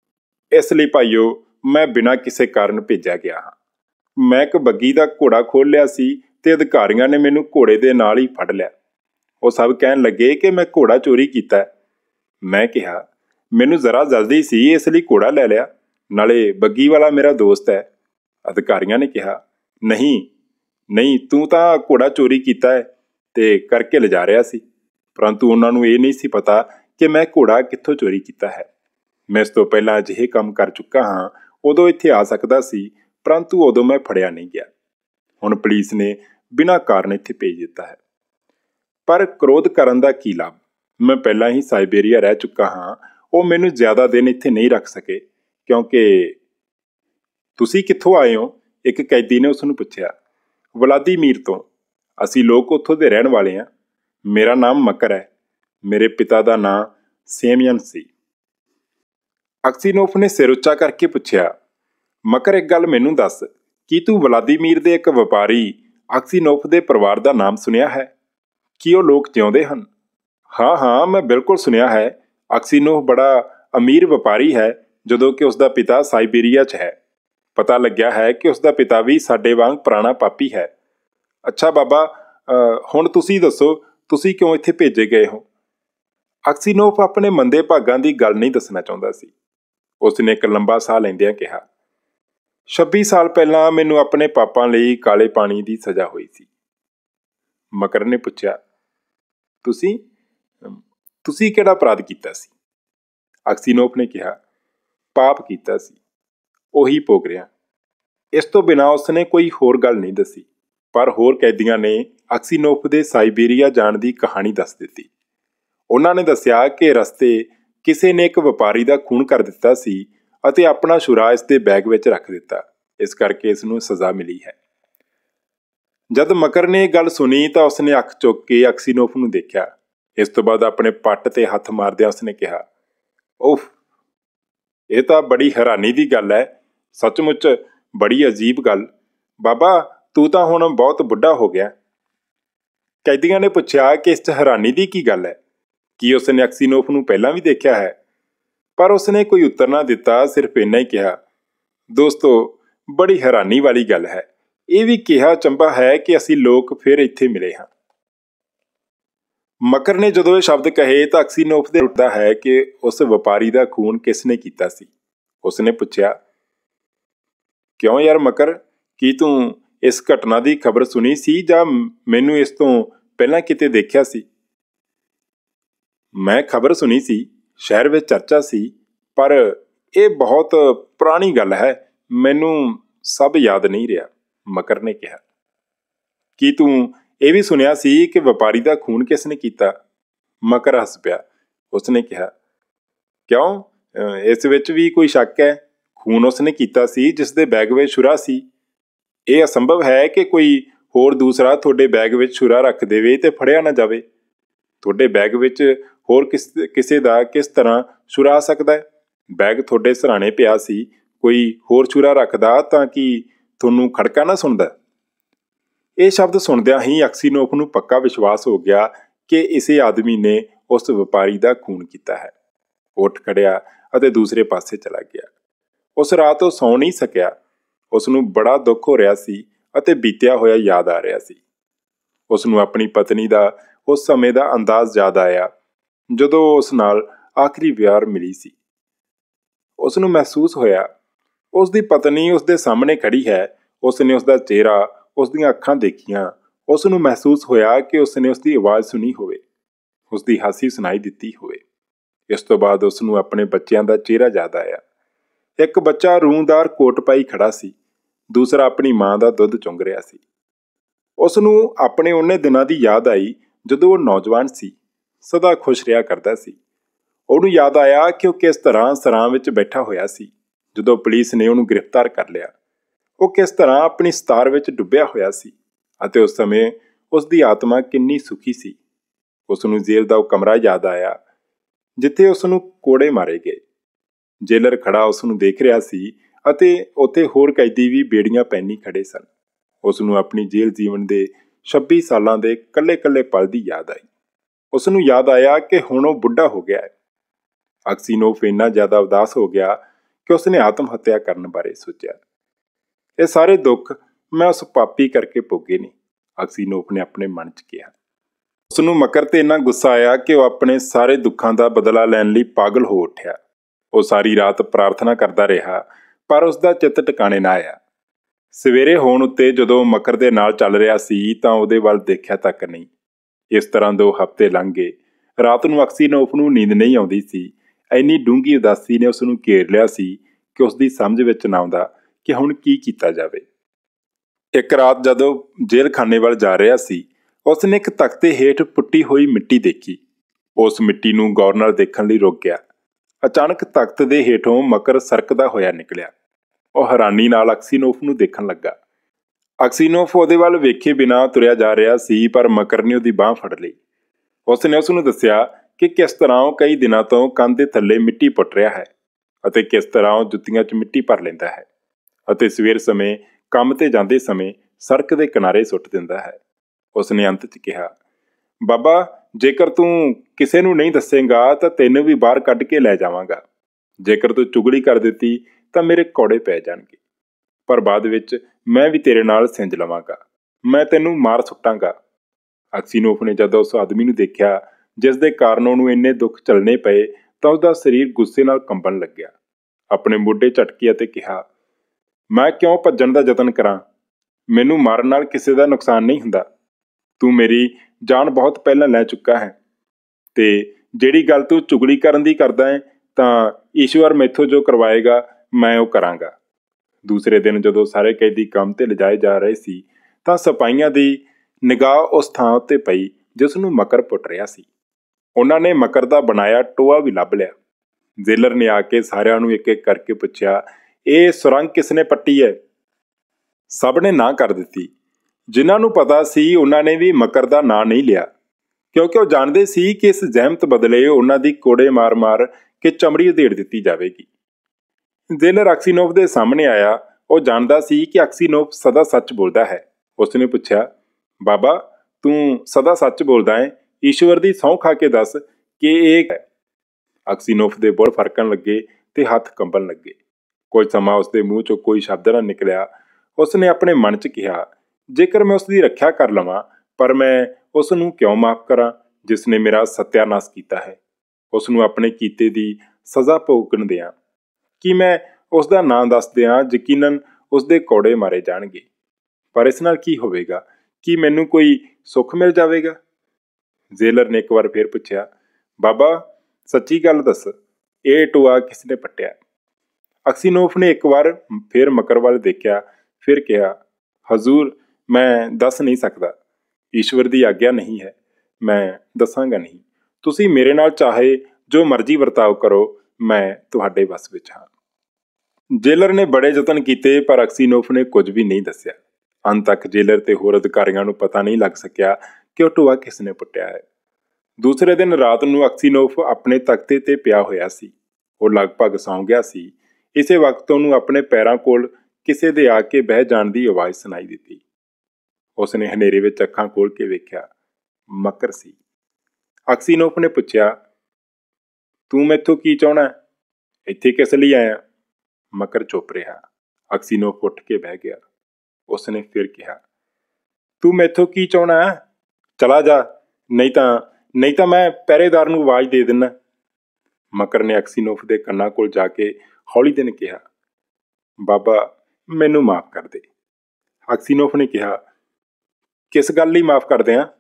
ਇਸ ਲਈ ਭਾਈਓ, ਮੈਂ ਬਿਨਾਂ ਕਿਸੇ ਕਾਰਨ ਭੇਜਿਆ ਗਿਆ ਹਾਂ। ਮੈਂ ਇੱਕ ਬੱਗੀ ਦਾ ਘੋੜਾ ਖੋਲ੍ਹ ਲਿਆ ਸੀ ਤੇ ਅਧਿਕਾਰੀਆਂ ਨੇ ਮੈਨੂੰ ਘੋੜੇ ਦੇ ਨਾਲ ਹੀ ਫੜ ਲਿਆ। ਉਹ ਸਭ ਕਹਿਣ ਲੱਗੇ ਕਿ ਮੈਂ ਘੋੜਾ ਚੋਰੀ ਕੀਤਾ। ਮੈਂ ਕਿਹਾ, ਮੈਨੂੰ ਜ਼ਰਾ ਜਲਦੀ ਸੀ, ਇਸ ਲਈ ਘੋੜਾ ਲੈ ਲਿਆ, ਨਾਲੇ ਬੱਗੀ ਵਾਲਾ ਮੇਰਾ ਦੋਸਤ ਹੈ। ਅਧਿਕਾਰੀਆਂ ਨੇ ਕਿਹਾ, ਨਹੀਂ ਨਹੀਂ, ਤੂੰ ਤਾਂ ਘੋੜਾ ਚੋਰੀ ਕੀਤਾ ਹੈ ਤੇ ਕਰਕੇ ਲਿਜਾ ਰਿਹਾ ਸੀ। ਪਰੰਤੂ ਉਹਨਾਂ ਨੂੰ ਇਹ ਨਹੀਂ ਸੀ ਪਤਾ ਕਿ ਮੈਂ ਘੋੜਾ ਕਿੱਥੋਂ ਚੋਰੀ ਕੀਤਾ ਹੈ। ਮੈਂ ਇਸ ਤੋਂ ਪਹਿਲਾਂ ਅਜਿਹੇ ਕੰਮ ਕਰ ਚੁੱਕਾ ਹਾਂ। ਉਦੋਂ ਇੱਥੇ ਆ ਸਕਦਾ ਸੀ, ਪਰੰਤੂ ਉਦੋਂ ਮੈਂ ਫੜਿਆ ਨਹੀਂ ਗਿਆ। ਹੁਣ ਪੁਲਿਸ ਨੇ ਬਿਨਾਂ ਕਾਰਨ ਇੱਥੇ ਭੇਜ ਦਿੱਤਾ ਹੈ। ਪਰ ਕ੍ਰੋਧ ਕਰਨ ਦਾ ਕੀ ਲਾਭ? ਮੈਂ ਪਹਿਲਾਂ ਹੀ ਸਾਈਬੇਰੀਆ ਰਹਿ ਚੁੱਕਾ ਹਾਂ। ਉਹ ਮੈਨੂੰ ਜ਼ਿਆਦਾ ਦਿਨ ਇੱਥੇ ਨਹੀਂ ਰੱਖ ਸਕੇ, ਕਿਉਂਕਿ ਤੁਸੀਂ ਕਿੱਥੋਂ ਆਏ ਹੋ? ਇੱਕ ਕੈਦੀ ਨੇ ਉਸ ਨੂੰ ਪੁੱਛਿਆ। ਵਲਾਦੀਮੀਰ ਤੋਂ। ਅਸੀਂ ਲੋਕ ਉੱਥੋਂ ਦੇ ਰਹਿਣ ਵਾਲੇ ਹਾਂ। ਮੇਰਾ ਨਾਮ ਮਕਰ ਹੈ। ਮੇਰੇ ਪਿਤਾ ਦਾ ਨਾਂ ਸੇਮਯਨ ਸੀ। ਅਕਸੀਨੋਫ ਨੇ ਸਿਰ ਉੱਚਾ ਕਰਕੇ ਪੁੱਛਿਆ, ਮਕਰ, ਇੱਕ ਗੱਲ ਮੈਨੂੰ ਦੱਸ, ਕੀ ਤੂੰ ਵਲਾਦੀਮੀਰ ਦੇ ਇੱਕ ਵਪਾਰੀ ਅਕਸੀਨੋਫ ਦੇ ਪਰਿਵਾਰ ਦਾ ਨਾਮ ਸੁਣਿਆ ਹੈ? ਕੀ ਉਹ ਲੋਕ ਜਿਉਂਦੇ ਹਨ? ਹਾਂ ਹਾਂ, ਮੈਂ ਬਿਲਕੁਲ ਸੁਣਿਆ ਹੈ। ਅਕਸੀਨੋਫ ਬੜਾ ਅਮੀਰ ਵਪਾਰੀ ਹੈ, ਜਦੋਂ ਕਿ ਉਸਦਾ ਪਿਤਾ ਸਾਈਬੇਰੀਆ 'ਚ ਹੈ। ਪਤਾ ਲੱਗਿਆ ਹੈ ਕਿ ਉਸਦਾ ਪਿਤਾ ਵੀ ਸਾਡੇ ਵਾਂਗ ਪੁਰਾਣਾ ਪਾਪੀ ਹੈ। ਅੱਛਾ ਬਾਬਾ, ਹੁਣ ਤੁਸੀਂ ਦੱਸੋ, ਤੁਸੀਂ ਕਿਉਂ ਇੱਥੇ ਭੇਜੇ ਗਏ ਹੋ? ਅਕਸੀਨੋਫ ਆਪਣੇ ਮੰਦੇ ਭਾਗਾਂ ਦੀ ਗੱਲ ਨਹੀਂ ਦੱਸਣਾ ਚਾਹੁੰਦਾ ਸੀ। ਉਸਨੇ ਇੱਕ ਲੰਬਾ ਸਾਹ ਲੈਂਦਿਆਂ ਕਿਹਾ, ਛੱਬੀ ਸਾਲ ਪਹਿਲਾਂ ਮੈਨੂੰ ਆਪਣੇ ਪਾਪਾਂ ਲਈ ਕਾਲੇ ਪਾਣੀ ਦੀ ਸਜ਼ਾ ਹੋਈ ਸੀ। ਮਕਰ ਨੇ ਪੁੱਛਿਆ, ਤੁਸੀਂ ਤੁਸੀਂ ਕਿਹੜਾ ਅਪਰਾਧ ਕੀਤਾ ਸੀ? ਅਕਸੀਨੋਫ ਨੇ ਕਿਹਾ, ਪਾਪ ਕੀਤਾ ਸੀ, ਉਹੀ ਭੋਗ ਰਿਹਾ। ਇਸ ਤੋਂ ਬਿਨਾਂ ਉਸਨੇ ਕੋਈ ਹੋਰ ਗੱਲ ਨਹੀਂ ਦੱਸੀ। ਪਰ ਹੋਰ ਕੈਦੀਆਂ ਨੇ ਅਕਸੀਨੋਫ ਦੇ ਸਾਈਬੇਰੀਆ ਜਾਣ ਦੀ ਕਹਾਣੀ ਦੱਸ ਦਿੱਤੀ। ਉਹਨਾਂ ਨੇ ਦੱਸਿਆ ਕਿ ਰਸਤੇ ਕਿਸੇ ਨੇ ਇੱਕ ਵਪਾਰੀ ਦਾ ਖੂਨ ਕਰ ਦਿੱਤਾ ਸੀ ਅਤੇ ਆਪਣਾ ਛੁਰਾ ਇਸ ਦੇ ਬੈਗ ਵਿੱਚ ਰੱਖ ਦਿੱਤਾ। ਇਸ ਕਰਕੇ ਇਸ ਨੂੰ ਸਜ਼ਾ ਮਿਲੀ ਹੈ। ਜਦ ਮਕਰ ਨੇ ਇਹ ਗੱਲ ਸੁਣੀ ਤਾਂ ਉਸਨੇ ਅੱਖ ਚੁੱਕ ਕੇ ਅਕਸੀਨੋਫ ਨੂੰ ਦੇਖਿਆ। ਇਸ ਤੋਂ ਬਾਅਦ ਆਪਣੇ ਪੱਟ ਤੇ ਹੱਥ ਮਾਰਦਿਆਂ ਉਸਨੇ ਕਿਹਾ, ਉਫ, ਇਹ ਤਾਂ ਬੜੀ ਹੈਰਾਨੀ ਦੀ ਗੱਲ ਹੈ। ਸੱਚਮੁੱਚ ਬੜੀ ਅਜੀਬ ਗੱਲ। ਬਾਬਾ, ਤੂੰ ਤਾਂ ਹੁਣ ਬਹੁਤ ਬੁੱਢਾ ਹੋ ਗਿਆ। ਕੈਦੀਆਂ ਨੇ ਪੁੱਛਿਆ ਕਿ ਇਸ 'ਚ ਹੈਰਾਨੀ ਦੀ ਕੀ ਗੱਲ ਹੈ? ਕੀ ਉਸਨੇ ਅਕਸੀਨੋਫ ਨੂੰ ਪਹਿਲਾਂ ਵੀ ਦੇਖਿਆ ਹੈ? ਪਰ ਉਸਨੇ ਕੋਈ ਉੱਤਰ ਨਾ ਦਿੱਤਾ, ਸਿਰਫ ਇੰਨਾ ਹੀ ਕਿਹਾ, ਦੋਸਤੋ, ਬੜੀ ਹੈਰਾਨੀ ਵਾਲੀ ਗੱਲ ਹੈ। ਇਹ ਵੀ ਕਿਹਾ ਚੰਬਾ ਹੈ ਕਿ ਅਸੀਂ ਲੋਕ ਫਿਰ ਇੱਥੇ ਮਿਲੇ ਹਾਂ। ਮਕਰ ਨੇ ਜਦੋਂ ਇਹ ਸ਼ਬਦ ਕਹੇ ਤਾਂ ਅਕਸੀਨੋਫ ਦੇ ਉੱਠਦਾ ਹੈ ਕਿ ਉਸ ਵਪਾਰੀ ਦਾ ਖੂਨ ਕਿਸ ਨੇ ਕੀਤਾ ਸੀ। ਉਸਨੇ ਪੁੱਛਿਆ, ਕਿਉਂ ਯਾਰ ਮਕਰ, ਕੀ ਤੂੰ ਇਸ ਘਟਨਾ ਦੀ ਖਬਰ ਸੁਣੀ ਸੀ ਜਾਂ ਮੈਨੂੰ ਇਸ ਤੋਂ ਪਹਿਲਾਂ ਕਿਤੇ ਦੇਖਿਆ ਸੀ? ਮੈਂ ਖਬਰ ਸੁਣੀ ਸੀ, ਸ਼ਹਿਰ ਵਿੱਚ ਚਰਚਾ ਸੀ, ਪਰ ਇਹ ਬਹੁਤ ਪੁਰਾਣੀ ਗੱਲ ਹੈ, ਮੈਨੂੰ ਸਭ ਯਾਦ ਨਹੀਂ ਰਿਹਾ। ਮਕਰ ਨੇ ਕਿਹਾ, ਕੀ ਤੂੰ ਇਹ ਵੀ ਸੁਣਿਆ ਸੀ ਕਿ ਵਪਾਰੀ ਦਾ ਖੂਨ ਕਿਸ ਨੇ ਕੀਤਾ? ਮਕਰ ਹੱਸ ਪਿਆ। ਉਸਨੇ ਕਿਹਾ, ਕਿਉਂ, ਇਸ ਵਿੱਚ ਵੀ ਕੋਈ ਸ਼ੱਕ ਹੈ? ਖੂਨ ਉਸਨੇ ਕੀਤਾ ਸੀ ਜਿਸ ਦੇ ਬੈਗ ਵਿੱਚ ਛੁਰਾ ਸੀ। ਇਹ ਅਸੰਭਵ ਹੈ ਕਿ ਕੋਈ ਹੋਰ ਦੂਸਰਾ ਤੁਹਾਡੇ ਬੈਗ ਵਿੱਚ ਛੁਰਾ ਰੱਖ ਦੇਵੇ ਤੇ ਫੜਿਆ ਨਾ ਜਾਵੇ। ਤੁਹਾਡੇ ਬੈਗ ਵਿੱਚ ਹੋਰ ਕਿਸ ਕਿਸੇ ਦਾ ਕਿਸ ਤਰ੍ਹਾਂ ਛੁਰਾ ਆ ਸਕਦਾ ਹੈ? ਬੈਗ ਤੁਹਾਡੇ ਸਿਰਹਾਣੇ ਪਿਆ ਸੀ, ਕੋਈ ਹੋਰ ਛੁਰਾ ਰੱਖਦਾ ਤਾਂ ਕੀ ਤੁਹਾਨੂੰ ਖੜਕਾ ਨਾ ਸੁਣਦਾ? ਇਹ ਸ਼ਬਦ ਸੁਣਦਿਆਂ ਹੀ ਅਕਸੀਨੋਫ ਨੂੰ ਪੱਕਾ ਵਿਸ਼ਵਾਸ ਹੋ ਗਿਆ ਕਿ ਇਸੇ ਆਦਮੀ ਨੇ ਉਸ ਵਪਾਰੀ ਦਾ ਖੂਨ ਕੀਤਾ ਹੈ। ਉੱਠ ਖੜਿਆ ਅਤੇ ਦੂਸਰੇ ਪਾਸੇ ਚਲਾ ਗਿਆ। ਉਸ ਰਾਤ ਉਹ ਸੌਂ ਨਹੀਂ ਸਕਿਆ। ਉਸ ਨੂੰ ਬੜਾ ਦੁੱਖ ਹੋ ਰਿਹਾ ਸੀ ਅਤੇ ਬੀਤਿਆ ਹੋਇਆ ਯਾਦ ਆ ਰਿਹਾ ਸੀ। ਉਸ ਨੂੰ ਆਪਣੀ ਪਤਨੀ ਦਾ ਉਸ ਸਮੇਂ ਦਾ ਅੰਦਾਜ਼ ਯਾਦ ਆਇਆ ਜਦੋਂ ਉਸ ਨਾਲ ਆਖਰੀ ਵਾਰ ਮਿਲੀ ਸੀ। ਉਸ ਨੂੰ ਮਹਿਸੂਸ ਹੋਇਆ ਉਸ ਦੀ ਪਤਨੀ ਉਸ ਦੇ ਸਾਹਮਣੇ ਖੜੀ ਹੈ। ਉਸ ਨੇ ਉਸ ਦਾ ਚਿਹਰਾ, ਉਸ ਦੀਆਂ ਅੱਖਾਂ ਦੇਖੀਆਂ। ਉਸ ਨੂੰ ਮਹਿਸੂਸ ਹੋਇਆ ਕਿ ਉਸ ਨੇ ਉਸ ਦੀ ਆਵਾਜ਼ ਸੁਣੀ ਹੋਵੇ, ਉਸ ਦੀ ਹਾਸੀ ਸੁਣਾਈ ਦਿੱਤੀ ਹੋਵੇ। ਇਸ ਤੋਂ ਬਾਅਦ ਉਸ ਨੂੰ ਆਪਣੇ ਬੱਚਿਆਂ ਦਾ ਚਿਹਰਾ ਯਾਦ ਆਇਆ। ਇੱਕ ਬੱਚਾ ਰੂੰਦਾਰ ਕੋਟ ਪਾਈ ਖੜਾ ਸੀ, ਦੂਸਰਾ ਆਪਣੀ ਮਾਂ ਦਾ ਦੁੱਧ ਚੁੰਗ ਰਿਹਾ ਸੀ। ਉਸ ਨੂੰ ਆਪਣੇ ਉਹਨੇ ਦਿਨਾਂ ਦੀ ਯਾਦ ਆਈ ਜਦੋਂ ਉਹ ਨੌਜਵਾਨ ਸੀ, ਸਦਾ ਖੁਸ਼ ਰਿਹਾ ਕਰਦਾ ਸੀ। ਉਹਨੂੰ ਯਾਦ ਆਇਆ ਕਿ ਉਹ ਕਿਸ ਤਰ੍ਹਾਂ ਸਰਾਂ ਵਿੱਚ ਬੈਠਾ ਹੋਇਆ ਸੀ ਜਦੋਂ ਪੁਲਿਸ ਨੇ ਉਹਨੂੰ ਗ੍ਰਿਫਤਾਰ ਕਰ ਲਿਆ। ਉਹ ਕਿਸ ਤਰ੍ਹਾਂ ਆਪਣੀ ਸਤਾਰ ਵਿੱਚ ਡੁੱਬਿਆ ਹੋਇਆ ਸੀ ਅਤੇ ਉਸ ਸਮੇਂ ਉਸ ਦੀ ਆਤਮਾ ਕਿੰਨੀ ਸੁਖੀ ਸੀ। ਉਸ ਨੂੰ ਜੇਲ੍ਹ ਦਾ ਉਹ ਕਮਰਾ ਯਾਦ ਆਇਆ ਜਿੱਥੇ ਉਸ ਨੂੰ ਕੋੜੇ ਮਾਰੇ ਗਏ। ਜੇਲਰ ਖੜਾ ਉਸ ਨੂੰ ਦੇਖ ਰਿਹਾ ਸੀ ਅਤੇ ਉੱਥੇ ਹੋਰ ਕੈਦੀ ਵੀ ਬੇੜੀਆਂ ਪਹਿਨੀ ਖੜੇ ਸਨ। ਉਸ ਨੂੰ ਆਪਣੀ ਜੇਲ੍ਹ ਜੀਵਨ ਦੇ ਛੱਬੀ ਸਾਲਾਂ ਦੇ ਕੱਲੇ ਕੱਲੇ ਪਲ ਦੀ ਯਾਦ ਆਈ। ਉਸ ਨੂੰ ਯਾਦ ਆਇਆ ਕਿ ਹੁਣ ਉਹ ਬੁੱਢਾ ਹੋ ਗਿਆ ਹੈ। ਅਕਸੀਨੋਫ ਇੰਨਾ ਜ਼ਿਆਦਾ ਉਦਾਸ ਹੋ ਗਿਆ ਕਿ ਉਸਨੇ ਆਤਮ ਹੱਤਿਆ ਕਰਨ ਬਾਰੇ ਸੋਚਿਆ। ਇਹ ਸਾਰੇ ਦੁੱਖ ਮੈਂ ਉਸ ਪਾਪੀ ਕਰਕੇ ਭੋਗੇ ਨੇ। ਅਕਸੀਨੋਫ ਨੇ ਆਪਣੇ ਮਨ 'ਚ ਕਿਹਾ। ਉਸ ਨੂੰ ਮਕਰ ਤੇ ਇੰਨਾ ਗੁੱਸਾ ਆਇਆ ਕਿ ਉਹ ਆਪਣੇ ਸਾਰੇ ਦੁੱਖਾਂ ਦਾ ਬਦਲਾ ਲੈਣ ਲਈ ਪਾਗਲ ਹੋ ਉੱਠਿਆ। ਉਹ ਸਾਰੀ ਰਾਤ ਪ੍ਰਾਰਥਨਾ ਕਰਦਾ ਰਿਹਾ, ਪਰ ਉਸ ਦਾ ਚਿੱਤ ਟਿਕਾਣੇ ਨਾ ਆਇਆ। ਸਵੇਰੇ ਹੋਣ ਉੱਤੇ ਜਦੋਂ ਮਕਰ ਦੇ ਨਾਲ ਚੱਲ ਰਿਹਾ ਸੀ ਤਾਂ ਉਹਦੇ ਵੱਲ ਦੇਖਿਆ ਤੱਕ ਨਹੀਂ। ਇਸ ਤਰ੍ਹਾਂ ਦੋ ਹਫ਼ਤੇ ਲੰਘ ਗਏ। ਰਾਤ ਨੂੰ ਅਕਸੀਨੋਫ ਨੂੰ ਨੀਂਦ ਨਹੀਂ ਆਉਂਦੀ ਸੀ। ਇੰਨੀ ਡੂੰਘੀ ਉਦਾਸੀ ਨੇ ਉਸ ਨੂੰ ਘੇਰ ਲਿਆ ਸੀ ਕਿ ਉਸ ਦੀ ਸਮਝ ਵਿੱਚ ਨਾ ਆਉਂਦਾ ਕਿ ਹੁਣ ਕੀ ਕੀਤਾ ਜਾਵੇ। ਇੱਕ ਰਾਤ ਜਦੋਂ ਜੇਲ੍ਹ ਖਾਨੇ ਵੱਲ ਜਾ ਰਿਹਾ ਸੀ, ਉਸ ਨੇ ਇੱਕ ਤਖਤੇ ਹੇਠ ਪੁੱਟੀ ਹੋਈ ਮਿੱਟੀ ਦੇਖੀ। ਉਸ ਮਿੱਟੀ ਨੂੰ ਗੌਰ ਨਾਲ ਦੇਖਣ ਲਈ ਰੁਕ ਗਿਆ। ਅਚਾਨਕ ਤਖਤ ਦੇ ਹੇਠੋਂ ਮਕਰ ਸਰਕਦਾ ਹੋਇਆ ਨਿਕਲਿਆ। ਉਹ ਹੈਰਾਨੀ ਨਾਲ ਅਕਸੀਨੋਫ ਨੂੰ ਦੇਖਣ ਲੱਗਾ। ਅਕਸੀਨੋਫ ਉਹਦੇ ਵੱਲ ਵੇਖੇ ਬਿਨਾਂ ਤੁਰਿਆ ਜਾ ਰਿਹਾ ਸੀ, ਪਰ ਮਕਰ ਨੇ ਉਹਦੀ ਬਾਂਹ ਫੜ ਲਈ। ਉਸ ਨੇ ਉਸ ਨੂੰ ਦੱਸਿਆ ਕਿ ਕਿਸ ਤਰ੍ਹਾਂ ਉਹ ਕਈ ਦਿਨਾਂ ਤੋਂ ਕੰਧ ਦੇ ਥੱਲੇ ਮਿੱਟੀ ਪੁੱਟ ਰਿਹਾ ਹੈ ਅਤੇ ਕਿਸ ਤਰ੍ਹਾਂ ਉਹ ਜੁੱਤੀਆਂ 'ਚ ਮਿੱਟੀ ਭਰ ਲੈਂਦਾ ਹੈ ਅਤੇ ਸਵੇਰ ਸਮੇਂ ਕੰਮ ਤੇ ਜਾਂਦੇ ਸਮੇਂ ਸੜਕ ਦੇ ਕਿਨਾਰੇ ਸੁੱਟ ਦਿੰਦਾ ਹੈ। ਉਸ ਨੇ ਅੰਤ 'ਚ ਕਿਹਾ, ਬਾਬਾ, ਜੇਕਰ ਤੂੰ ਕਿਸੇ ਨੂੰ ਨਹੀਂ ਦੱਸੇਂਗਾ ਤਾਂ ਤੈਨੂੰ ਵੀ ਬਾਹਰ ਕੱਢ ਕੇ ਲੈ ਜਾਵਾਂਗਾ। ਜੇਕਰ ਤੂੰ ਚੁਗਲੀ ਕਰ ਦਿੱਤੀ ਤਾਂ ਮੇਰੇ ਕੌੜੇ ਪੈ ਜਾਣਗੇ, ਪਰ ਬਾਅਦ ਵਿੱਚ ਮੈਂ ਵੀ ਤੇਰੇ ਨਾਲ ਸਿੰਜ ਲਵਾਂਗਾ। ਮੈਂ ਤੈਨੂੰ ਮਾਰ ਸੁੱਟਾਂਗਾ। ਅਕਸੀਨੋਫ ਨੇ ਜਦੋਂ ਉਸ ਆਦਮੀ ਨੂੰ ਦੇਖਿਆ ਜਿਸ ਦੇ ਕਾਰਨ ਉਹਨੂੰ ਇੰਨੇ ਦੁੱਖ ਝੱਲਣੇ ਪਏ ਤਾਂ ਉਹਦਾ ਸਰੀਰ ਗੁੱਸੇ ਨਾਲ ਕੰਬਣ ਲੱਗਿਆ। ਆਪਣੇ ਮੋਢੇ ਝਟਕੇ ਅਤੇ ਕਿਹਾ, ਮੈਂ ਕਿਉਂ ਭੱਜਣ ਦਾ ਯਤਨ ਕਰਾਂ? ਮੈਨੂੰ ਮਾਰਨ ਨਾਲ ਕਿਸੇ ਦਾ ਨੁਕਸਾਨ ਨਹੀਂ ਹੁੰਦਾ। ਤੂੰ ਮੇਰੀ ਜਾਨ ਬਹੁਤ ਪਹਿਲਾਂ ਲੈ ਚੁੱਕਾ ਹੈ ਤੇ ਜਿਹੜੀ ਗੱਲ ਤੂੰ ਚੁਗਲੀ ਕਰਨ ਦੀ ਕਰਦਾ ਹੈ ਤਾਂ ਈਸ਼ਵਰ ਮੈਥੋਂ ਜੋ ਕਰਵਾਏਗਾ ਮੈਂ ਉਹ ਕਰਾਂਗਾ। ਦੂਸਰੇ ਦਿਨ ਜਦੋਂ ਸਾਰੇ ਕੈਦੀ ਕੰਮ ਤੇ ਲਿਜਾਏ ਜਾ ਰਹੇ ਸੀ ਤਾਂ ਸਿਪਾਹੀਆਂ ਦੀ ਨਿਗਾਹ ਉਸ ਥਾਂ ਉੱਤੇ ਪਈ ਜਿਸ ਨੂੰ ਮਕਰ ਪੁੱਟ ਰਿਹਾ ਸੀ। ਉਹਨਾਂ ਨੇ ਮਕਰ ਦਾ ਬਣਾਇਆ ਟੋਆ ਵੀ ਲੱਭ ਲਿਆ। ਜੇਲਰ ਨੇ ਆ ਕੇ ਸਾਰਿਆਂ ਨੂੰ ਇੱਕ ਇੱਕ ਕਰਕੇ ਪੁੱਛਿਆ, ਇਹ ਸੁਰੰਗ ਕਿਸ ਨੇ ਪੱਟੀ ਹੈ? ਸਭ ਨੇ ਨਾ ਕਰ ਦਿੱਤੀ। ਜਿਨ੍ਹਾਂ ਨੂੰ ਪਤਾ ਸੀ ਉਹਨਾਂ ਨੇ ਵੀ ਮਕਰ ਦਾ ਨਾਂ ਨਹੀਂ ਲਿਆ, ਕਿਉਂਕਿ ਉਹ ਜਾਣਦੇ ਸੀ ਕਿ ਇਸ ਜ਼ਹਿਮਤ ਬਦਲੇ ਉਹਨਾਂ ਦੀ ਕੋੜੇ ਮਾਰ ਮਾਰ ਕੇ ਚਮੜੀ ਉਧੇੜ ਦਿੱਤੀ ਜਾਵੇਗੀ। ਜੇਲਰ ਅਕਸੀਨੋਫ ਦੇ ਸਾਹਮਣੇ ਆਇਆ। ਉਹ ਜਾਣਦਾ ਸੀ ਕਿ ਅਕਸੀਨੋਫ ਸਦਾ ਸੱਚ ਬੋਲਦਾ ਹੈ। ਉਸ ਨੇ ਪੁੱਛਿਆ, ਬਾਬਾ, ਤੂੰ ਸਦਾ ਸੱਚ ਬੋਲਦਾ ਹੈ? ਈਸ਼ਵਰ ਦੀ ਸਹੁੰ ਖਾ ਕੇ ਦੱਸ ਕਿ ਇਹ ਹੈ। ਅਕਸੀਨੋਫ ਦੇ ਬੁੱਲ੍ਹ ਫਰਕਣ ਲੱਗੇ ਤੇ ਹੱਥ ਕੰਬਣ ਲੱਗੇ। ਕੁਝ ਸਮਾਂ ਉਸਦੇ ਮੂੰਹ ਚੋਂ ਕੋਈ ਸ਼ਬਦ ਨਾ ਨਿਕਲਿਆ। ਉਸ ਨੇ ਆਪਣੇ ਮਨ 'ਚ ਕਿਹਾ, ਜੇਕਰ ਮੈਂ ਉਸ ਦੀ ਰੱਖਿਆ ਕਰ ਲਵਾਂ, ਪਰ ਮੈਂ ਉਸ ਨੂੰ ਕਿਉਂ ਮਾਫ਼ ਕਰਾਂ ਜਿਸ ਨੇ ਮੇਰਾ ਸਤਿਆਨਾਸ਼ ਕੀਤਾ ਹੈ? ਉਸ ਨੂੰ ਆਪਣੇ ਕੀਤੇ ਦੀ ਸਜ਼ਾ ਭੋਗਣ ਦਿਆਂ। ਕੀ ਮੈਂ ਉਸ ਦਾ ਨਾਂ ਦੱਸ ਦਿਆਂ? ਯਕੀਨਨ ਉਸ ਦੇ ਕੌੜੇ ਮਾਰੇ ਜਾਣਗੇ, ਪਰ ਇਸ ਨਾਲ ਕੀ ਹੋਵੇਗਾ? ਕੀ ਮੈਨੂੰ ਕੋਈ ਸੁੱਖ ਮਿਲ ਜਾਵੇਗਾ? ਜੇਲਰ ਨੇ ਇੱਕ ਵਾਰ ਫਿਰ ਪੁੱਛਿਆ, ਬਾਬਾ, ਸੱਚੀ ਗੱਲ ਦੱਸ, ਇਹ ਟੋਆ ਕਿਸ ਨੇ ਪੱਟਿਆ? ਅਕਸੀਨੋਫ ਨੇ ਇੱਕ ਵਾਰ ਫਿਰ ਮਕਰ ਵੱਲ ਦੇਖਿਆ, ਫਿਰ ਕਿਹਾ, ਹਜ਼ੂਰ, ਮੈਂ ਦੱਸ ਨਹੀਂ ਸਕਦਾ। ਈਸ਼ਵਰ ਦੀ ਆਗਿਆ ਨਹੀਂ ਹੈ। ਮੈਂ ਦੱਸਾਂਗਾ ਨਹੀਂ। ਤੁਸੀਂ ਮੇਰੇ ਨਾਲ ਚਾਹੇ ਜੋ ਮਰਜ਼ੀ ਵਰਤਾਓ ਕਰੋ, ਮੈਂ ਤੁਹਾਡੇ ਵੱਸ ਵਿੱਚ ਹਾਂ। ਜੇਲਰ ਨੇ ਬੜੇ ਯਤਨ ਕੀਤੇ, ਪਰ ਅਕਸੀਨੋਫ ਨੇ ਕੁਝ ਵੀ ਨਹੀਂ ਦੱਸਿਆ। ਅੰਤ ਤੱਕ ਜੇਲਰ ਤੇ ਹੋਰ ਅਧਿਕਾਰੀਆਂ ਨੂੰ ਪਤਾ ਨਹੀਂ ਲੱਗ ਸਕਿਆ ਕਿ ਉਹ ਟੋਆ ਕਿਸ ਨੇ ਪੁੱਟਿਆ ਹੈ। ਦੂਸਰੇ ਦਿਨ ਰਾਤ ਨੂੰ ਅਕਸੀਨੋਫ ਆਪਣੇ ਤਖਤੇ ਤੇ ਪਿਆ ਹੋਇਆ ਸੀ। ਉਹ ਲਗਭਗ ਸੌਂ ਗਿਆ ਸੀ। ਇਸੇ ਵਕਤ ਉਹਨੂੰ ਆਪਣੇ ਪੈਰਾਂ ਕੋਲ ਕਿਸੇ ਦੇ ਆ ਕੇ ਬਹਿ ਜਾਣ ਦੀ ਆਵਾਜ਼ ਸੁਣਾਈ ਦਿੱਤੀ। ਉਸ ਨੇ ਹਨੇਰੇ ਵਿੱਚ ਅੱਖਾਂ ਖੋਲ੍ਹ ਕੇ ਵੇਖਿਆ। ਮਕਰ ਸੀ। ਅਕਸੀਨੋਫ ਨੇ ਪੁੱਛਿਆ, ਤੂੰ ਮੈਥੋਂ ਕੀ ਚਾਹੁੰਦਾ? ਇੱਥੇ ਕਿਸ ਲਈ ਆਇਆ? ਮਕਰ ਚੁੱਪ ਰਿਹਾ। ਅਕਸੀਨੋਫ ਉੱਠ ਕੇ ਬਹਿ ਗਿਆ। ਉਸ ਨੇ ਫਿਰ ਕਿਹਾ, ਤੂੰ ਮੈਥੋਂ ਕੀ ਚਾਹੁੰਦਾ? ਚਲਾ ਜਾ, ਨਹੀਂ ਤਾਂ ਨਹੀਂ ਤਾਂ ਮੈਂ ਪਹਿਰੇਦਾਰ ਨੂੰ ਆਵਾਜ਼ ਦੇ ਦਿੰਦਾ। ਮਕਰ ਨੇ ਅਕਸੀਨੋਫ ਦੇ ਕੰਨਾਂ ਕੋਲ ਜਾ ਕੇ ਹੌਲੀ ਦਿਨ ਕਿਹਾ, ਬਾਬਾ, ਮੈਨੂੰ ਮਾਫ਼ ਕਰ ਦੇ। ਅਕਸੀਨੋਫ ਨੇ ਕਿਹਾ, ਕਿਸ ਗੱਲ ਲਈ ਮਾਫ਼ ਕਰ ਦਿਆਂ?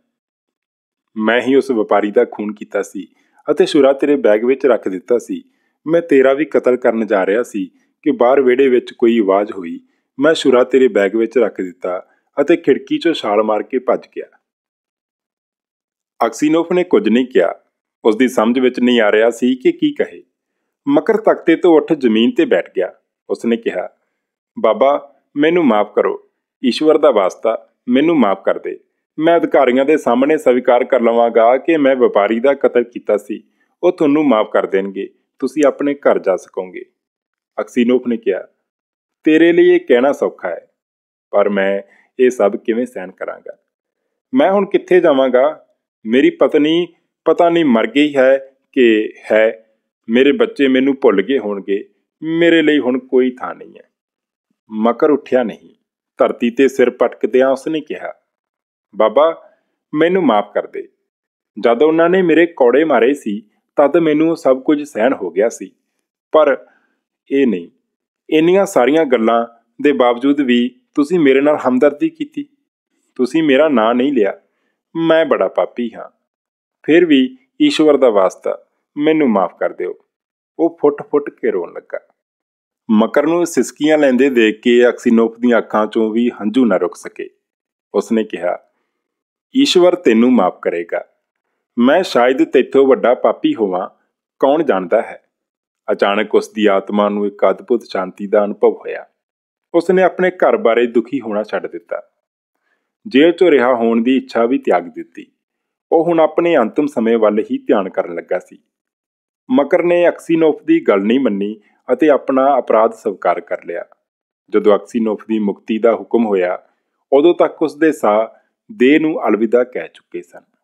ਮੈਂ ਹੀ ਉਸ ਵਪਾਰੀ ਦਾ ਖੂਨ ਕੀਤਾ ਸੀ ਅਤੇ ਛੁਰਾ ਤੇਰੇ ਬੈਗ ਵਿੱਚ ਰੱਖ ਦਿੱਤਾ ਸੀ। ਮੈਂ ਤੇਰਾ ਵੀ ਕਤਲ ਕਰਨ ਜਾ ਰਿਹਾ ਸੀ ਕਿ ਬਾਹਰ ਵਿਹੜੇ ਵਿੱਚ ਕੋਈ ਆਵਾਜ਼ ਹੋਈ। ਮੈਂ ਛੁਰਾ ਤੇਰੇ ਬੈਗ ਵਿੱਚ ਰੱਖ ਦਿੱਤਾ ਅਤੇ ਖਿੜਕੀ 'ਚੋਂ ਛਾਲ ਮਾਰ ਕੇ ਭੱਜ ਗਿਆ। ਅਕਸੀਨੋਫ ਨੇ ਕੁਝ ਨਹੀਂ ਕਿਹਾ। ਉਸ ਦੀ ਸਮਝ ਵਿੱਚ ਨਹੀਂ ਆ ਰਿਹਾ ਸੀ ਕਿ ਕੀ ਕਹੇ। ਮਕਰ ਤਖਤੇ ਤੋਂ ਉੱਠ ਜ਼ਮੀਨ ਤੇ ਬੈਠ ਗਿਆ। ਉਸ ਨੇ ਕਿਹਾ, ਬਾਬਾ, ਮੈਨੂੰ ਮਾਫ਼ ਕਰੋ। ਈਸ਼ਵਰ ਦਾ ਵਾਸਤਾ, ਮੈਨੂੰ ਮਾਫ਼ ਕਰ ਦੇ। ਮੈਂ ਅਧਿਕਾਰੀਆਂ ਦੇ ਸਾਹਮਣੇ ਸਵੀਕਾਰ ਕਰ ਲਵਾਂਗਾ ਕਿ ਮੈਂ ਵਪਾਰੀ ਦਾ ਕਤਲ ਕੀਤਾ ਸੀ। ਉਹ ਤੁਹਾਨੂੰ ਮਾਫ਼ ਕਰ ਦੇਣਗੇ। ਤੁਸੀਂ ਆਪਣੇ ਘਰ ਜਾ ਸਕੋਗੇ। ਅਕਸੀਨੋਫ ਨੇ ਕਿਹਾ, ਤੇਰੇ ਲਈ ਇਹ ਕਹਿਣਾ ਸੌਖਾ ਹੈ, ਪਰ ਮੈਂ ਇਹ ਸਭ ਕਿਵੇਂ ਸਹਿਣ ਕਰਾਂਗਾ? ਮੈਂ ਹੁਣ ਕਿੱਥੇ ਜਾਵਾਂਗਾ? ਮੇਰੀ ਪਤਨੀ ਪਤਾ ਨਹੀਂ ਮਰ ਗਈ ਹੈ ਕਿ ਹੈ। ਮੇਰੇ ਬੱਚੇ ਮੈਨੂੰ ਭੁੱਲ ਗਏ ਹੋਣਗੇ। ਮੇਰੇ ਲਈ ਹੁਣ ਕੋਈ ਥਾਂ ਨਹੀਂ ਹੈ। ਮਕਰ ਉੱਠਿਆ ਨਹੀਂ। ਧਰਤੀ ਤੇ ਸਿਰ ਪਟਕਦਿਆਂ ਉਸ ਨੇ ਕਿਹਾ, ਬਾਬਾ, ਮੈਨੂੰ ਮਾਫ ਕਰ ਦੇ। ਜਦ ਉਹਨਾਂ ਨੇ ਮੇਰੇ ਕੌੜੇ ਮਾਰੇ ਸੀ ਤਦ ਮੈਨੂੰ ਸਭ ਕੁਝ ਸਹਿਣ ਹੋ ਗਿਆ ਸੀ, ਪਰ ਇਹ ਨਹੀਂ। ਇੰਨੀਆਂ ਸਾਰੀਆਂ ਗੱਲਾਂ ਦੇ ਬਾਵਜੂਦ ਵੀ ਤੁਸੀਂ ਮੇਰੇ ਨਾਲ ਹਮਦਰਦੀ ਕੀਤੀ। ਤੁਸੀਂ ਮੇਰਾ ਨਾਂ ਨਹੀਂ ਲਿਆ। ਮੈਂ ਬੜਾ ਪਾਪੀ ਹਾਂ। ਫਿਰ ਵੀ ਈਸ਼ਵਰ ਦਾ ਵਾਸਤਾ, ਮੈਨੂੰ ਮਾਫ ਕਰ ਦਿਓ। ਉਹ ਫੁੱਟ ਫੁੱਟ ਕੇ ਰੋਣ ਲੱਗਾ। ਮਕਰ ਨੂੰ ਸਿਸਕੀਆਂ ਲੈਂਦੇ ਦੇਖ ਕੇ ਅਕਸੀਨੋਫ ਦੀਆਂ ਅੱਖਾਂ 'ਚੋਂ ਵੀ ਹੰਝੂ ਨਾ ਰੁਕ ਸਕੇ। ਉਸਨੇ ਕਿਹਾ, ਈਸ਼ਵਰ ਤੈਨੂੰ ਮਾਫ ਕਰੇਗਾ। ਮੈਂ ਸ਼ਾਇਦ ਤੈਥੋਂ ਵੱਡਾ ਪਾਪੀ ਹੋਵਾਂ, ਕੌਣ ਜਾਣਦਾ ਹੈ। ਅਚਾਨਕ ਉਸ ਦੀ ਆਤਮਾ ਨੂੰ ਇੱਕ ਅਦਭੁਤ ਸ਼ਾਂਤੀ ਦਾ ਅਨੁਭਵ ਹੋਇਆ। ਉਸਨੇ ਆਪਣੇ ਘਰ ਬਾਰੇ ਦੁਖੀ ਹੋਣਾ ਛੱਡ ਦਿੱਤਾ। ਜੇਲ੍ਹ 'ਚੋਂ ਰਿਹਾ ਹੋਣ ਦੀ ਇੱਛਾ ਵੀ ਤਿਆਗ ਦਿੱਤੀ। ਉਹ ਹੁਣ ਆਪਣੇ ਅੰਤਿਮ ਸਮੇਂ ਵੱਲ ਹੀ ਧਿਆਨ ਕਰਨ ਲੱਗਾ ਸੀ। ਮਕਰ ਨੇ ਅਕਸੀਨੋਫ ਦੀ ਗੱਲ ਨਹੀਂ ਮੰਨੀ ਅਤੇ ਆਪਣਾ ਅਪਰਾਧ ਸਵੀਕਾਰ ਕਰ ਲਿਆ। ਜਦੋਂ ਅਕਸੀਨੋਫ ਦੀ ਮੁਕਤੀ ਦਾ ਹੁਕਮ ਹੋਇਆ, ਉਦੋਂ ਤੱਕ ਉਸ ਦੇ ਸਾਹ ਦੇਹ ਨੂੰ ਅਲਵਿਦਾ ਕਹਿ ਚੁੱਕੇ ਸਨ।